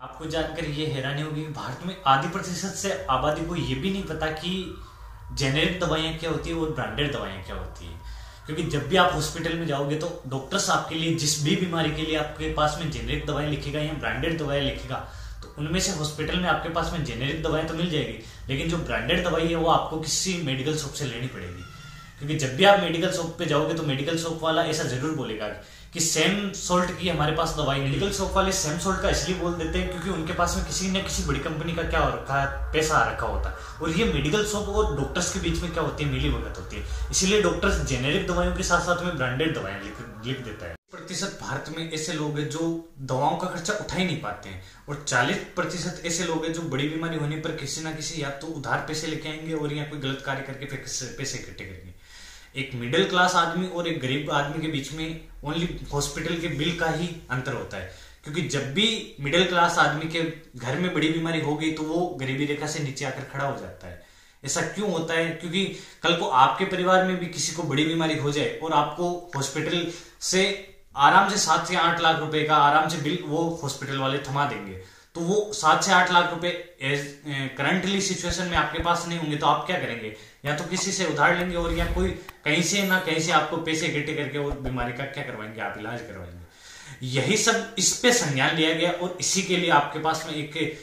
आपको जानकर ये हैरानी होगी कि भारत में आधी प्रतिशत से आबादी को ये भी नहीं पता कि जेनेरिक दवाइयाँ क्या होती है और ब्रांडेड दवाइयाँ क्या होती है। क्योंकि जब भी आप हॉस्पिटल में जाओगे तो डॉक्टर्स आपके लिए जिस भी बीमारी के लिए आपके पास में जेनेरिक दवाएं लिखेगा या ब्रांडेड दवाएं लिखेगा, तो उनमें से हॉस्पिटल में आपके पास में जेनेरिक दवाएं तो मिल जाएगी, लेकिन जो ब्रांडेड दवाई है वो आपको किसी मेडिकल शॉप से लेनी पड़ेगी। क्योंकि जब भी आप मेडिकल शॉप पे जाओगे तो मेडिकल शॉप वाला ऐसा जरूर बोलेगा कि सेम सोल्ट की हमारे पास दवाई नहीं। मेडिकल शॉप वाले सेम सोल्ट का इसलिए बोल देते हैं क्योंकि उनके पास में किसी न किसी बड़ी कंपनी का क्या हो रखा है, पैसा आ रखा होता है। और ये मेडिकल शॉप और डॉक्टर्स के बीच में क्या होती है, मिली भगत होती है। इसीलिए डॉक्टर्स जेनेरिक दवाइयों के साथ साथ में ब्रांडेड दवाएं लिख देता है। प्रतिशत भारत में ऐसे लोग हैं जो दवाओं का खर्चा उठा ही नहीं पाते हैं, और 40% ऐसे लोग हैं जो बड़ी बीमारी होने पर किसी ना किसी या तो उधार पैसे लेके आएंगे और या कोई गलत कार्य करके पैसे इकट्ठे करेंगे। एक मिडिल क्लास आदमी और एक गरीब आदमी के बीच में ओनली हॉस्पिटल के बिल का ही अंतर होता है। क्योंकि जब भी मिडिल क्लास आदमी के घर में बड़ी बीमारी हो गई तो वो गरीबी रेखा से नीचे आकर खड़ा हो जाता है। ऐसा क्यों होता है? क्योंकि कल को आपके परिवार में भी किसी को बड़ी बीमारी हो जाए और आपको हॉस्पिटल से आराम से 7 से 8 लाख रुपए का आराम से बिल वो हॉस्पिटल वाले थमा देंगे, तो वो 7 से 8 लाख रुपए करंटली सिचुएशन में आपके पास नहीं होंगे तो आप क्या करेंगे? या तो किसी से उधार लेंगे और या कोई कहीं से ना कहीं से आपको पैसे इकट्ठे करके वो बीमारी का क्या करवाएंगे, आप इलाज करवाएंगे। यही सब इस पे संज्ञान लिया गया और इसी के लिए आपके पास में एक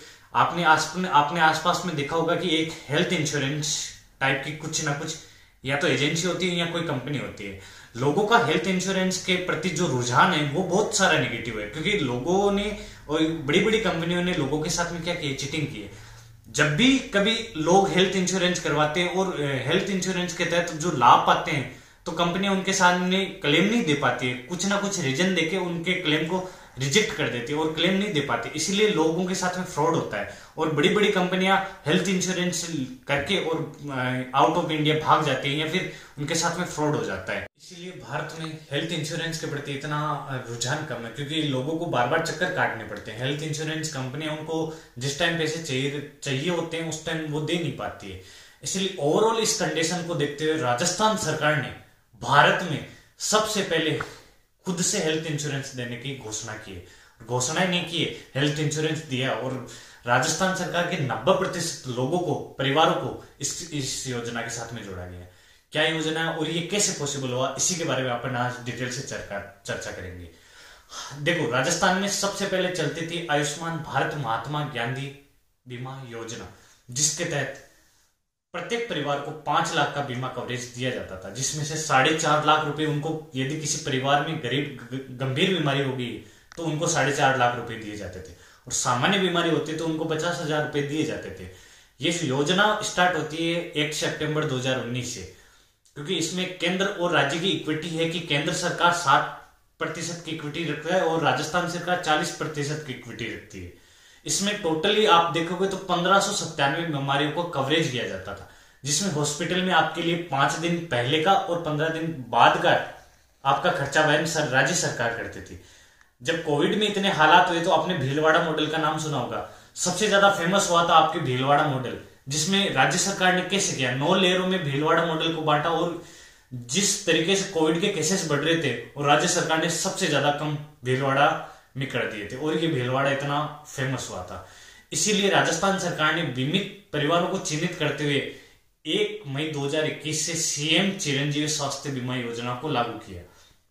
आपने आसपास में देखा होगा कि एक हेल्थ इंश्योरेंस टाइप की कुछ ना कुछ या तो एजेंसी होती है या कोई कंपनी होती है। लोगों का हेल्थ इंश्योरेंस के प्रति जो रुझान है वो बहुत सारा नेगेटिव है, क्योंकि लोगों ने और बड़ी बड़ी कंपनियों ने लोगों के साथ में क्या किया, चीटिंग की है। जब भी कभी लोग हेल्थ इंश्योरेंस करवाते हैं और हेल्थ इंश्योरेंस के तहत जो लाभ पाते हैं तो कंपनियां उनके सामने क्लेम नहीं दे पाती है, कुछ ना कुछ रीजन देके उनके क्लेम को रिजेक्ट कर देती है और क्लेम नहीं दे पाती। इसीलिए लोगों के साथ में फ्रॉड होता है और बड़ी बड़ी कंपनियां हेल्थ इंश्योरेंस करके और आउट ऑफ इंडिया भाग जाती है या फिर उनके साथ में फ्रॉड हो जाता है। इसीलिए भारत में हेल्थ इंश्योरेंस के प्रति इतना रुझान कम है, क्योंकि लोगों को बार बार चक्कर काटने पड़ते हैं। हेल्थ इंश्योरेंस कंपनियां उनको जिस टाइम पैसे चाहिए होते हैं उस टाइम वो दे नहीं पाती है। इसलिए ओवरऑल इस कंडीशन को देखते हुए राजस्थान सरकार ने भारत में सबसे पहले खुद से हेल्थ इंश्योरेंस देने की घोषणा की है। घोषणा ही नहीं की है, हेल्थ इंश्योरेंस दिया और राजस्थान सरकार के 90% लोगों को, परिवारों को इस योजना के साथ में जोड़ा गया। क्या योजना है और ये कैसे पॉसिबल हुआ, इसी के बारे में अपन आज डिटेल से चर्चा करेंगे। देखो, राजस्थान में सबसे पहले चलती थी आयुष्मान भारत महात्मा गांधी बीमा योजना, जिसके तहत प्रत्येक परिवार को 5 लाख का बीमा कवरेज दिया जाता था, जिसमें से 4.5 लाख रुपए उनको, यदि किसी परिवार में गंभीर बीमारी होगी तो उनको 4.5 लाख रुपए दिए जाते थे, और सामान्य बीमारी होती तो उनको 50,000 रुपए दिए जाते थे। ये योजना स्टार्ट होती है 1 सितंबर 2019 से, क्योंकि इसमें केंद्र और राज्य की इक्विटी है कि केंद्र सरकार 60% की इक्विटी रखता है और राजस्थान सरकार 40% की इक्विटी रखती है। इसमें टोटली आप देखोगे तो 1597 बीमारियों को कवरेज किया जाता था, जिसमें हॉस्पिटल में आपके लिए 5 दिन पहले का और 15 दिन बाद का आपका खर्चा वहन राज्य सरकार करती थी। जब कोविड में इतने हालात हुए तो आपने भीलवाड़ा मॉडल का नाम सुना होगा। सबसे ज्यादा फेमस हुआ था आपके भीलवाड़ा मॉडल, जिसमें राज्य सरकार ने कैसे किया, 9 लेयरों में भीलवाड़ा मॉडल को बांटा और जिस तरीके से कोविड के केसेस बढ़ रहे थे और राज्य सरकार ने सबसे ज्यादा कम भीलवाड़ा में कर दिए थे और ये भीलवाड़ा इतना फेमस हुआ था। इसीलिए राजस्थान सरकार ने बीमित परिवारों को चिन्हित करते हुए 1 मई 2021 से सीएम चिरंजीवी स्वास्थ्य बीमा योजना को लागू किया।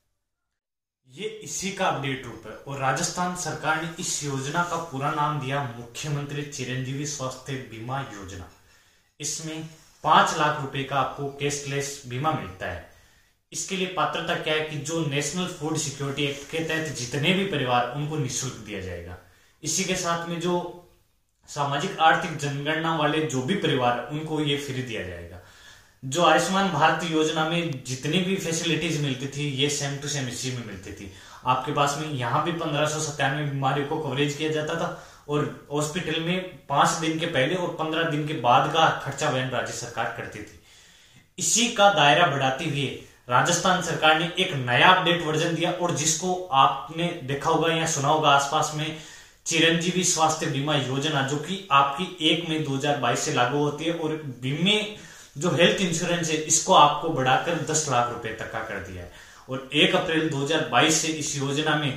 ये इसी का अपडेट रूप है और राजस्थान सरकार ने इस योजना का पूरा नाम दिया मुख्यमंत्री चिरंजीवी स्वास्थ्य बीमा योजना। इसमें 5 लाख रुपए का आपको कैशलेस बीमा मिलता है। इसके लिए पात्रता क्या है कि जो नेशनल फूड सिक्योरिटी एक्ट के तहत जितने भी परिवार, उनको निःशुल्क दिया जाएगा। इसी के साथ में जो सामाजिक आर्थिक जनगणना वाले जो भी परिवार, उनको ये फ्री दिया जाएगा। जो आयुष्मान भारत योजना में जितनी भी फैसिलिटीज मिलती थी ये सेम टू सेम इसी में मिलती थी। आपके पास में यहाँ भी 1597 बीमारियों को कवरेज किया जाता था और हॉस्पिटल में 5 दिन के पहले और 15 दिन के बाद का खर्चा वहन राज्य सरकार करती थी। इसी का दायरा बढ़ाते हुए राजस्थान सरकार ने एक नया अपडेट वर्जन दिया और जिसको आपने देखा होगा या सुना होगा आसपास में, चिरंजीवी स्वास्थ्य बीमा योजना, जो कि आपकी 1 मई 2022 से लागू होती है और बीमे जो हेल्थ इंश्योरेंस है इसको आपको बढ़ाकर 10 लाख रुपए तक का कर दिया है। और 1 अप्रैल 2022 से इस योजना में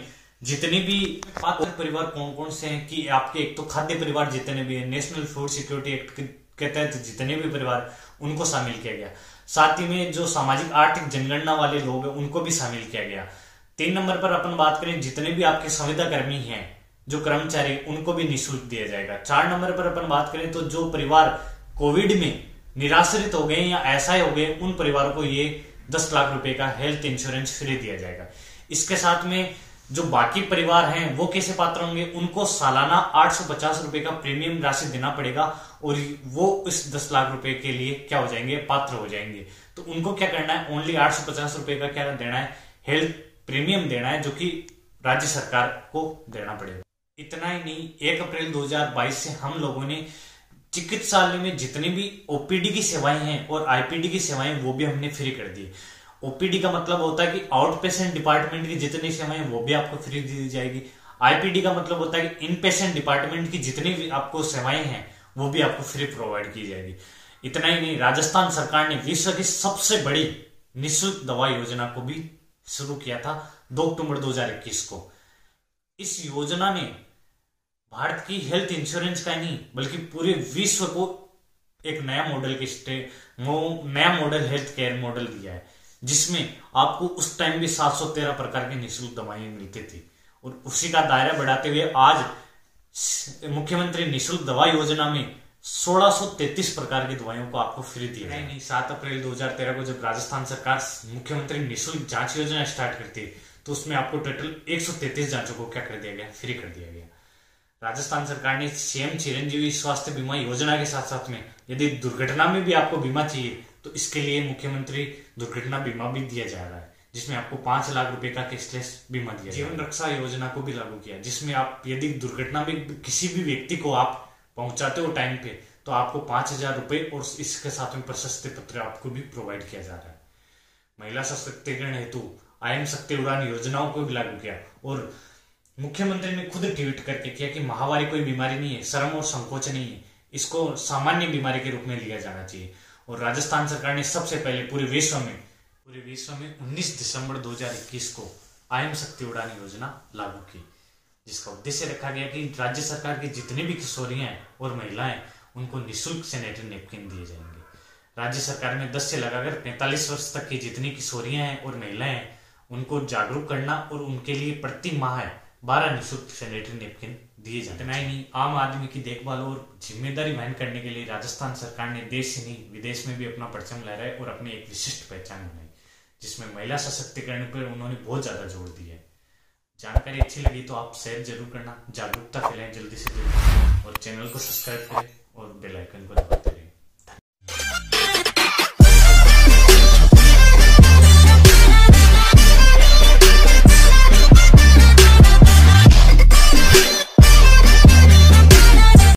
जितने भी पात्र परिवार कौन कौन से हैं कि आपके एक तो खाद्य परिवार जितने भी हैं, नेशनल फूड सिक्योरिटी एक्ट के तहत जितने भी परिवार उनको शामिल किया गया। साथ ही में जो सामाजिक आर्थिक जनगणना वाले लोग हैं उनको भी शामिल किया गया। 3 नंबर पर अपन बात करें जितने भी आपके संविदा कर्मी हैं, जो कर्मचारी, उनको भी निःशुल्क दिया जाएगा। 4 नंबर पर अपन बात करें तो जो परिवार कोविड में निराश्रित हो गए या ऐसा हो गए, उन परिवारों को ये 10 लाख रुपए का हेल्थ इंश्योरेंस फ्री दिया जाएगा। इसके साथ में जो बाकी परिवार हैं वो कैसे पात्र होंगे, उनको सालाना 850 रुपए का प्रीमियम राशि देना पड़ेगा और वो इस 10 लाख रुपए के लिए क्या हो जाएंगे, पात्र हो जाएंगे। तो उनको क्या करना है, ओनली 850 रुपए का क्या देना है, हेल्थ प्रीमियम देना है, जो कि राज्य सरकार को देना पड़ेगा। इतना ही नहीं, 1 अप्रैल 2022 से हम लोगों ने चिकित्सालय में जितनी भी ओपीडी की सेवाएं हैं और आईपीडी की सेवाएं वो भी हमने फ्री कर दी। ओपीडी का मतलब होता है कि आउट पेशेंट डिपार्टमेंट की जितनी सेवाएं वो भी आपको फ्री दी जाएगी। आईपीडी का मतलब होता है कि इन पेशेंट डिपार्टमेंट की जितनी भी आपको सेवाएं हैं वो भी आपको फ्री प्रोवाइड की जाएगी। इतना ही नहीं, राजस्थान सरकार ने विश्व की सबसे बड़ी निःशुल्क दवा योजना को भी शुरू किया था 2 अक्टूबर 2021 को। इस योजना ने भारत की हेल्थ इंश्योरेंस का नहीं बल्कि पूरे विश्व को एक नया मॉडल हेल्थ केयर मॉडल दिया है, जिसमें आपको उस टाइम भी 713 प्रकार की निःशुल्क दवाएं मिलती थी। और उसी का दायरा बढ़ाते हुए आज मुख्यमंत्री निःशुल्क दवा योजना में 1633 प्रकार की दवाइयों को आपको फ्री दी है। नहीं, 7 अप्रैल 2013 को जब राजस्थान सरकार मुख्यमंत्री निःशुल्क जांच योजना स्टार्ट करती है तो उसमें आपको टोटल 133 जांचों को क्या कर दिया गया, फ्री कर दिया गया। राजस्थान सरकार ने सीएम चिरंजीवी स्वास्थ्य बीमा योजना के साथ साथ में यदि दुर्घटना में भी आपको बीमा चाहिए तो इसके लिए मुख्यमंत्री दुर्घटना बीमा भी दिया जा रहा है, जिसमें आपको 5 लाख रुपए का कैशलेस बीमा दिया। जीवन रक्षा योजना को भी लागू किया, जिसमें आप यदि दुर्घटना में किसी भी व्यक्ति को आप पहुंचाते हो टाइम पे तो आपको 5,000 रुपए और इसके साथ में प्रशस्ति पत्र आपको भी प्रोवाइड किया जा रहा है। महिला सशक्तिकरण हेतु आयन शक्ति उड़ान योजनाओं को भी लागू किया और मुख्यमंत्री ने खुद ट्वीट करके किया कि महामारी कोई बीमारी नहीं है, शर्म और संकोच नहीं है, इसको सामान्य बीमारी के रूप में लिया जाना चाहिए। और राजस्थान सरकार ने सबसे पहले पूरे विश्व में 19 दिसंबर 2021 को आयन शक्ति उड़ान योजना लागू की, जिसका उद्देश्य रखा गया कि राज्य सरकार की जितनी भी किशोरियां और महिलाएं उनको निःशुल्क सैनिटरी नैपकिन दिए जाएंगे। राज्य सरकार में 10 से लगाकर 45 वर्ष तक की जितनी किशोरियां हैं और महिलाएं हैं उनको जागरूक करना और उनके लिए प्रति माह 12 निःशुल्क सैनिटरी नैपकिन दिए जाते। इतना ही नहीं, आम आदमी की देखभाल और जिम्मेदारी वहन करने के लिए राजस्थान सरकार ने देश से नहीं विदेश में भी अपना परचम लहराया और अपनी एक विशिष्ट पहचान बनाई, जिसमें महिला सशक्तिकरण पर उन्होंने बहुत ज्यादा जोर दिया है। जानकारी अच्छी लगी तो आप शेयर जरूर करना, जागरूकता फैलाएं जल्दी से जल्दी और चैनल को सब्सक्राइब करें और बेल आइकन को दबाएं।